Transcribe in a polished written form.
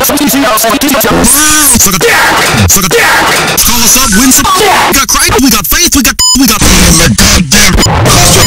Call us up, win some. We got Christ, we got faith, we got goddamn.